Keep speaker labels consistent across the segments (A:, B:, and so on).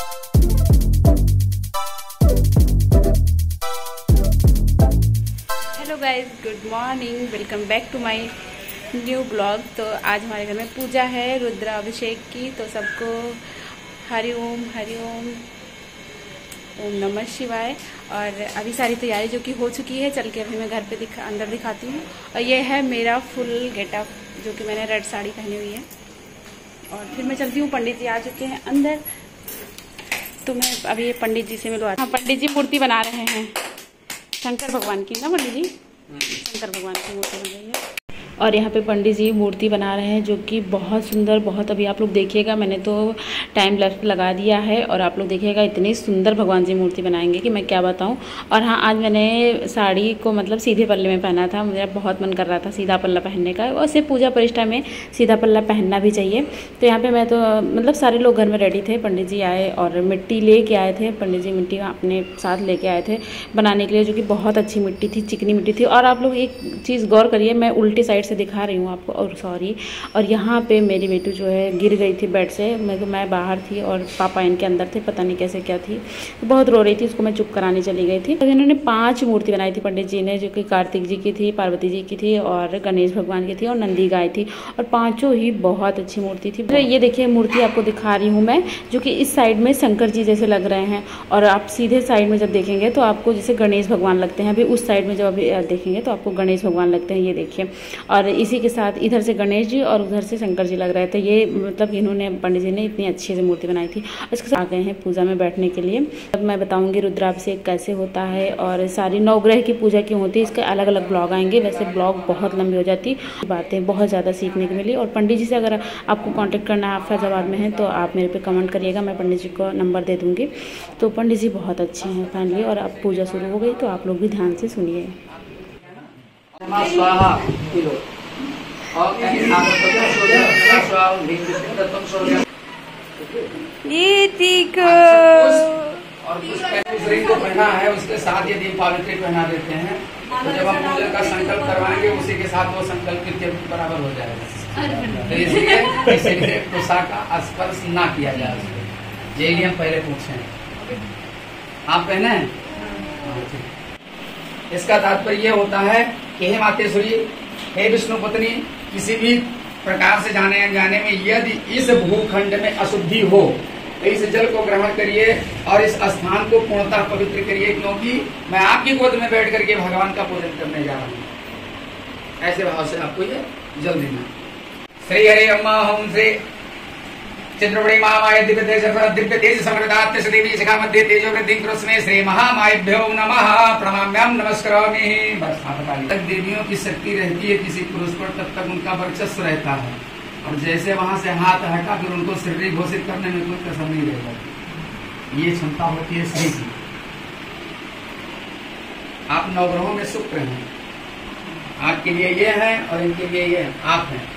A: Hello guys, good morning, welcome back to my new blog. तो आज हमारे घर में पूजा है रुद्राभिषेक की, तो सबको हरि ओम ओम नमः शिवाय। और अभी सारी तैयारी जो कि हो चुकी है, चल के अभी मैं घर पे अंदर दिखाती हूँ। और ये है मेरा फुल गेटअप, जो कि मैंने रेड साड़ी पहनी हुई है। और फिर मैं चलती हूँ, पंडित जी आ चुके हैं अंदर, तो मैं अभी पंडित जी से मिलवा। हाँ, पंडित जी मूर्ति बना रहे हैं शंकर भगवान की ना पंडित जी, शंकर भगवान की मूर्ति बन रही है। और यहाँ पे पंडित जी मूर्ति बना रहे हैं, जो कि बहुत सुंदर, बहुत, अभी आप लोग देखिएगा, मैंने तो टाइम लैप्स लगा दिया है और आप लोग देखिएगा इतनी सुंदर भगवान जी मूर्ति बनाएंगे कि मैं क्या बताऊँ। और हाँ, आज मैंने साड़ी को मतलब सीधे पल्ले में पहना था, मेरा बहुत मन कर रहा था सीधा पल्ला पहनने का। वैसे पूजा प्रतिष्ठा में सीधा पल्ला पहनना भी चाहिए। तो यहाँ पर मैं तो मतलब सारे लोग घर में रेडी थे, पंडित जी आए और मिट्टी ले के आए थे। पंडित जी मिट्टी अपने साथ लेके आए थे बनाने के लिए, जो कि बहुत अच्छी मिट्टी थी, चिकनी मिट्टी थी। और आप लोग एक चीज़ गौर करिए, मैं उल्टी साइड से दिखा रही हूँ आपको, और सॉरी। और यहाँ पे मेरी बेटी जो है गिर गई थी बेड से, मैं बाहर थी और पापा इनके अंदर थे, पता नहीं कैसे क्या थी, तो बहुत रो रही थी, उसको मैं चुप कराने चली गई थी। तो इन्होंने 5 मूर्ति बनाई थी पंडित जी ने, जो कि कार्तिक जी की थी, पार्वती जी की थी और गणेश भगवान की थी और नंदी गाय थी। और पाँचों ही बहुत अच्छी मूर्ति थी। तो ये देखिए मूर्ति आपको दिखा रही हूँ मैं, जो कि इस साइड में शंकर जी जैसे लग रहे हैं, और आप सीधे साइड में जब देखेंगे तो आपको जैसे गणेश भगवान लगते हैं। अभी उस साइड में जब अभी देखेंगे तो आपको गणेश भगवान लगते हैं, ये देखिए। और इसी के साथ इधर से गणेश जी और उधर से शंकर जी लग रहे थे। ये मतलब इन्होंने, पंडित जी ने इतनी अच्छी से मूर्ति बनाई थी। इसके साथ आ गए हैं पूजा में बैठने के लिए। अब मैं बताऊंगी रुद्राभिषेक कैसे होता है और सारी नवग्रह की पूजा क्यों होती है, इसके अलग अलग ब्लॉग आएंगे। वैसे ब्लॉग बहुत लंबी हो जाती, बातें बहुत ज़्यादा सीखने को मिली। और पंडित जी से अगर आपको कॉन्टेक्ट करना है, आप फैजाबाद में हैं, तो आप मेरे पे कमेंट करिएगा, मैं पंडित जी को नंबर दे दूँगी। तो पंडित जी बहुत अच्छे हैं फाइनली। और अब पूजा शुरू हो गई, तो आप लोग भी ध्यान से सुनिए। ये ठीक
B: और कुछ रिंग को पहना है, उसके साथ ये दीपावली पहना देते हैं। तो जब हम पूजा का संकल्प करवाएंगे, उसी के साथ वो संकल्प के बराबर हो जाएगा। तो इसीलिए पोशाक का स्पर्श ना किया जाए उसको, यही हम पहले पूछे। आप पहने हैं? इसका तात्पर्य ये होता है कि हे मातेश्वरी, हे विष्णु पत्नी, किसी भी प्रकार से जाने अनजाने में यदि इस भूखंड में अशुद्धि हो तो इस जल को ग्रहण करिए और इस स्थान को पूर्णतः पवित्र करिए, क्योंकि मैं आपकी गोद में बैठ करके भगवान का पूजन करने जा रहा हूँ। ऐसे भाव से आपको ये जल देना। श्री हरे अम्मा होम श्री चित्रपड़ी महामाय दिव्य तेज समृद्धात्य देवी शिखा मध्य तेजो वृद्धि कृष्णे श्री महामायभ्यो नमः प्रणाम्याम नमस्करामि। तक देवियों की शक्ति रहती है किसी पुरुष पर, तब तक उनका वर्चस्व रहता है। और जैसे वहां से हाथ हटा, फिर उनको श्री घोषित करने में कोई कसर नहीं रहेगा। ये क्षमता होती है श्री की। आप नवग्रहों में शुक्र हैं, आपके लिए ये है और इनके लिए ये आप हैं।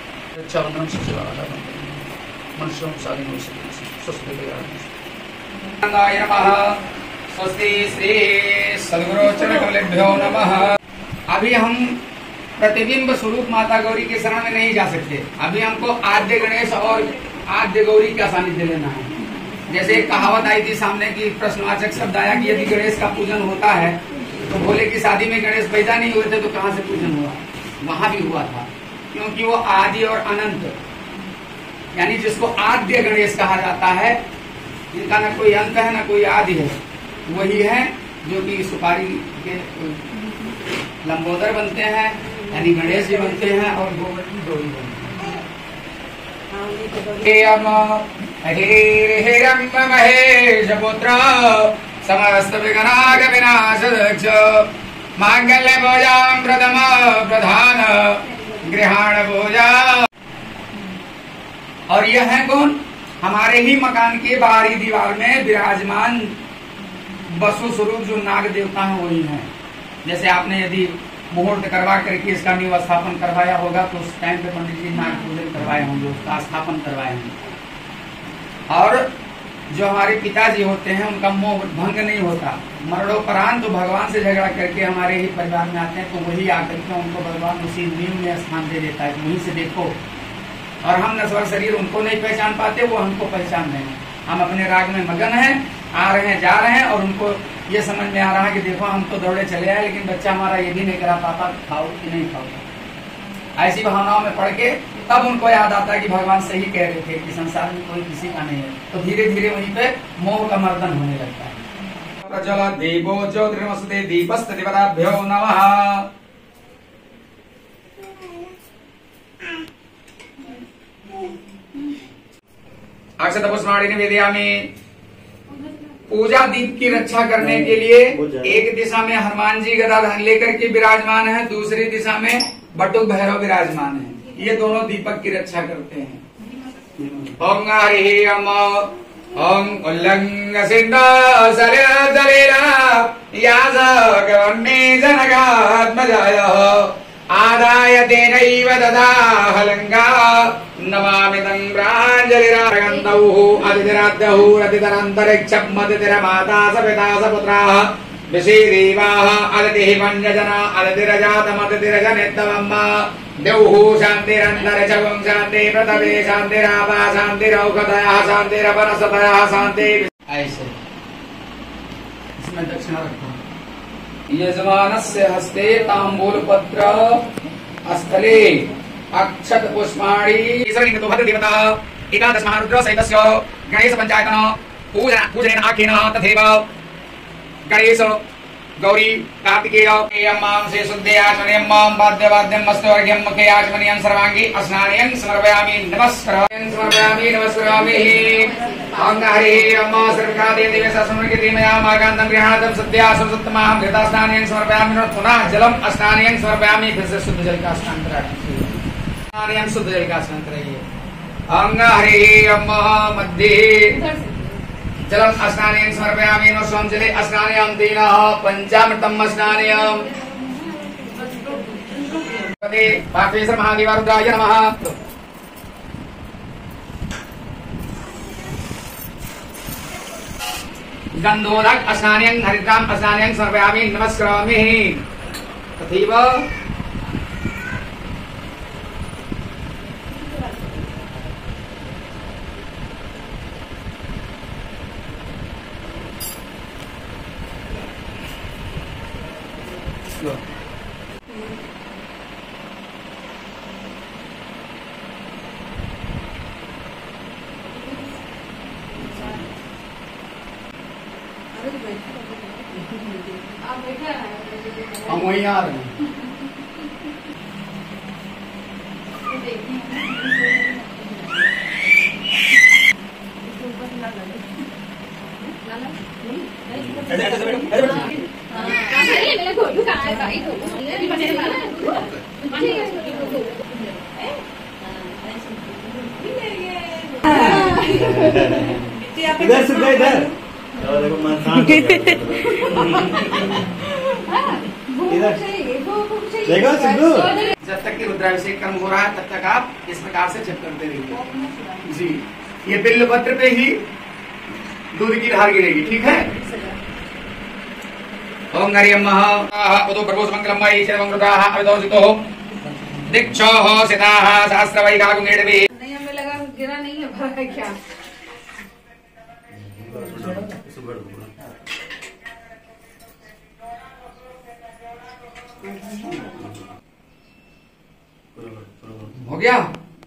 B: स्वस्ति श्री सद्गुरु चरणकमलेभ्यो नमः। अभी हम प्रतिबिंब स्वरूप माता गौरी के शरण में नहीं जा सकते। अभी हमको आद्य गणेश और आद्य गौरी का सानिध्य लेना है। जैसे एक कहावत आई थी सामने की, प्रश्नवाचक शब्द आया कि यदि गणेश का पूजन होता है तो भोले की शादी में गणेश पैदा नहीं हुए थे तो कहाँ से पूजन हुआ? वहां भी हुआ था, क्योंकि वो आदि और अनंत, यानी जिसको आद्य गणेश कहा जाता है, जिनका न कोई अंत है न कोई आदि है, वही है जो कि सुपारी के लंबोदर बनते हैं, यानी गणेश जी बनते हैं और गोबर की डोरी बनती है। समस्त विघ्नाग विनाश मांगल्य भोजाम प्रथम प्रधान गृहाण भोजा। और यह है कौन? हमारे ही मकान के बाहरी दीवार में विराजमान वसु स्वरूप जो नाग देवता है वही है। जैसे आपने यदि मुहूर्त करवा करके इसका नींव स्थापन करवाया होगा तो उस टाइम पे पंडित जी नाग पूजन करवाए होंगे, उसका स्थापन करवाए होंगे। और जो हमारे पिताजी होते हैं उनका मोह भंग नहीं होता। मरणोपरांत तो भगवान से झगड़ा करके हमारे ही परिवार में आते हैं, तो वही आकर के उनको भगवान उसी नींव में स्थान दे देता है, वहीं से देखो। और हम नश्वर शरीर उनको नहीं पहचान पाते, वो हमको पहचान रहे हैं। हम अपने राग में मगन हैं, आ रहे हैं, जा रहे हैं, और उनको ये समझ में आ रहा है कि देखो हम तो दौड़े चले आए, लेकिन बच्चा हमारा ये भी नहीं करा पापा खाओ कि नहीं खाओ। ऐसी भावनाओं में पढ़ के तब उनको याद आता है कि भगवान सही कह रहे थे कि संसार में कोई किसी का नहीं है। तो धीरे धीरे वहीं पे मोह का मर्दन होने लगता है। प्रज्वल दीपो ज्योतिर्नमस्ते दीपस्ते देवताभ्यो नमः। अक्षत पुष्पाणि निवेदयामि। पूजा दीप की रक्षा करने के लिए एक दिशा में हनुमान जी गदा लेकर के विराजमान है, दूसरी दिशा में बटुक भैरव विराजमान है। ये दोनों दीपक की रक्षा करते हैं। ओम हरि ओम उल्लंघ सिंध जनकात्मजाय आदाय तेनैव ददाहलङ्गा नमामि तं प्राञ्जलिरागन्तौ अतिथिराद्यौ अतिथरन्तरिक्षम् अतिथिरमाता सपिता सपुत्राः विषीदेवाः अतिथिः पञ्चजना अतिथिरजातमतिथिरजनित्तमम् द्यौः शान्तिरन्तरिक्षं शान्ति पृथ्वी शान्तिरापा शान्तिरौषधयः शान्तिरवनस्पतयः शान्ति। ऐसे इसमें दक्षिणा रखो। यजमानस्य हस्ते ताम्बूलपत्र स्थले अक्षत पुष्पाणि ईश्वरलिङ्गतो भद्रदेवता एकादश महारुद्र सहितस्य गणेश पंचायतन पूजनेन आख्येन तथैव गणेश गौरी कार्तिकेय मां से शुद्धे आचमनीयं मां वाद्यवाद्यं मस्तवर्ग्यं मुखे आचमनीयं सर्वांगी स्नानयं समर्पयामि नमस्करामि। ओम हरि ओम सर्वकादे देवसस्मृति धीमया मागान्तं गृहाणं सद्या सुसुत्तमाहं घृता स्नानयं समर्पयामि। पुनः जलम स्नानयं समर्पयामि। फिर से शुद्ध जल का स्नान कराइए, स्नानयं शुद्ध जल का स्नान कराइए। ओम हरि ओम मध्ये जलम स्नानयं समर्पयामि। नमः जले स्नानयं तेनः पंचामृतम् स्नानयं। पापेश्वर महादेवारुद्राय नमः। गंधोदक स्नानयं हरिद्राम स्नानयं समर्पयामि। नमस्करामि तथैव हम वहीं आ रहे हैं।
C: इधर से इधर देखो देखो सिद्धू,
B: जब तक कि रुद्राभिषेक कर्म हो रहा है तब तक आप इस प्रकार से जप करते रहिए जी। ये बिल्व पत्र पे ही दूध की धार गिरेगी, ठीक है। ओम हरि ओम उदो प्रभो मंगलम मयि सर्वं रुद्राः अविदोषितो दिक्षोः सिताः सहस्रवैगागुणेडवे।
D: नहीं हमें लगा गिरा नहीं है, भरा है क्या।
B: हो गया,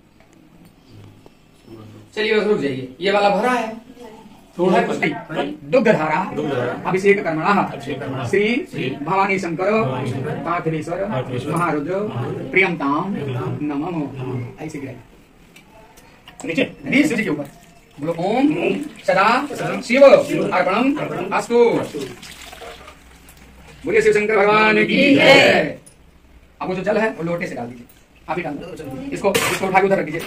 B: चलिए बस रुक जाइए। ये वाला भरा है, थोड़ा कुछ नहीं। दुग्ध धारा अभिषेक कर्मणः श्री भवानी शंकर पार्थेश्वर महारुद्र प्रियंताम नमः। ऐसे गिराइए नीचे के ऊपर बोलो ओम सदा शिव अर्पणम अस्तु। बोलिए शिव शंकर भगवान की जय। अब वो जो जल है वो लोटे से डाल दीजिए, आप ही डाल दो। इसको उठा के उधर रख दीजिए।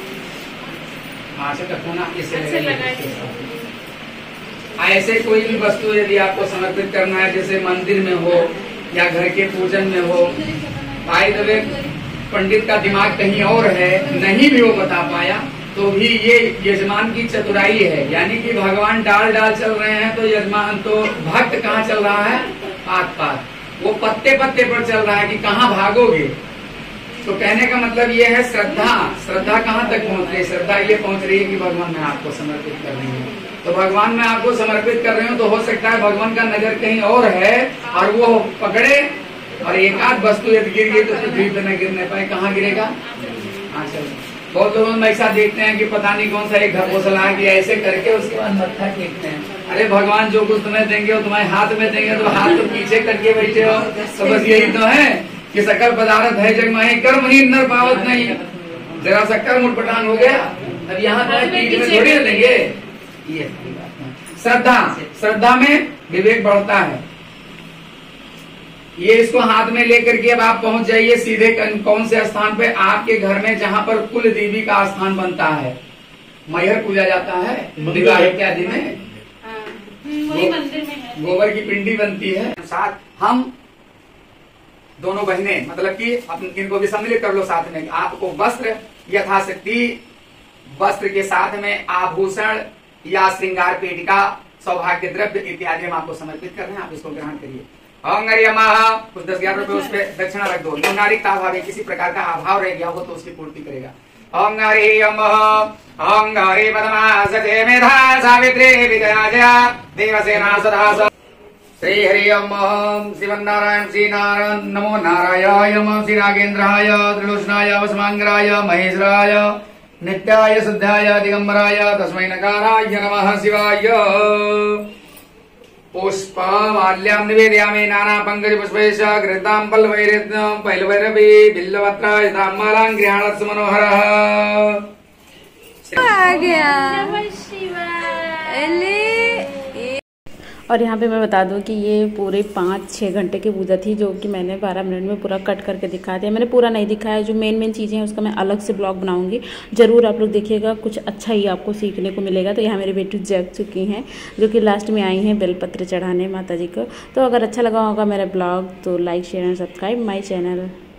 B: ऐसे कोई भी वस्तु यदि आपको समर्पित करना है, जैसे मंदिर में हो या घर के पूजन में हो, बाय द वे पंडित का दिमाग कहीं और है, नहीं भी वो बता पाया, तो भी ये यजमान की चतुराई है। यानी कि भगवान डाल डाल चल रहे हैं तो यजमान तो भक्त कहाँ चल रहा है, पात पात, वो पत्ते पत्ते पर चल रहा है कि कहाँ भागोगे। तो कहने का मतलब ये है श्रद्धा कहाँ तक पहुँच रही है। श्रद्धा ये पहुँच रही है कि भगवान मैं आपको समर्पित कर रही हूँ। तो भगवान में आपको समर्पित कर रहे हो, तो हो सकता है भगवान का नजर कहीं और है और वो पकड़े और एक आध वस्तु यदि गिर गई तो पृथ्वी पे न गिरने पाए। कहाँ गिरेगा? हाँ चलो। बहुत लोगों में ऐसा देखते हैं कि पता नहीं कौन सा एक घोसला किया, ऐसे करके उसके बाद मत्था टेकते हैं। अरे भगवान जो कुछ तुम्हें देंगे वो तुम्हारे हाथ में देंगे, तो हाथ तो पीछे करके बैठे हो। तो बस यही तो है कि सकल पदार्थ है जग माही, कर्महीन नर पावत नहीं। जरा सा कर्म उटपटांग हो गया, अब यहाँ पीठ में थोड़ी लेंगे। ये श्रद्धा, श्रद्धा में विवेक बढ़ता है। ये इसको हाथ में लेकर के अब आप पहुंच जाइए सीधे कौन से स्थान पे? आपके घर में जहाँ पर कुल देवी का स्थान बनता है, मैहर पूजा जाता है विवाह इत्यादि में,
A: वही मंदिर में है,
B: गोबर की पिंडी बनती है। साथ हम दोनों बहनें, मतलब कि इनको भी सम्मिलित कर लो साथ में। आपको वस्त्र यथाशक्ति, वस्त्र के साथ में आभूषण या श्रृंगार पेटिका, सौभाग्य द्रव्य इत्यादि हम आपको समर्पित कर रहे हैं। आप इसको ग्रहण करिए। ओम कुछ 10-11 रुपए उस पर दक्षिणा रख दो। नारिकता भाव है, किसी प्रकार का अभाव रह गया हो तो उसकी पूर्ति करेगा। ओम गौरी पद्मासते मेधा सावित्री विजया देवसेना सदा श्री हरि ओम श्रीमन्नारायण श्री नारायण नमो नारायणाय नमः श्री नागेन्द्राय त्रिलोचनाय वसमांगराय महेश्वराय नित्याय शुद्धाय दिगंबराय तस्मै नकाराय नमः शिवाय। पुष्पमाल्यां निवेदयामि नाना पंकज पुष्पैश्च घृतां पल्लवैरत्नं पैलवैरवि बिल्वपत्राय ताम्मालां गृहाणस्य मनोहरः।
A: आ गया। और यहाँ पे मैं बता दूँ कि ये पूरे 5-6 घंटे की पूजा थी, जो कि मैंने 12 मिनट में पूरा कट करके दिखा दिया। मैंने पूरा नहीं दिखाया, जो मेन चीज़ें हैं उसका मैं अलग से ब्लॉग बनाऊंगी। ज़रूर आप लोग देखिएगा, कुछ अच्छा ही आपको सीखने को मिलेगा। तो यहाँ मेरी बेटी जग चुकी हैं, जो कि लास्ट में आई हैं बेलपत्र चढ़ाने माता जी को। तो अगर अच्छा लगा होगा मेरा ब्लॉग तो like share and subscribe my channel.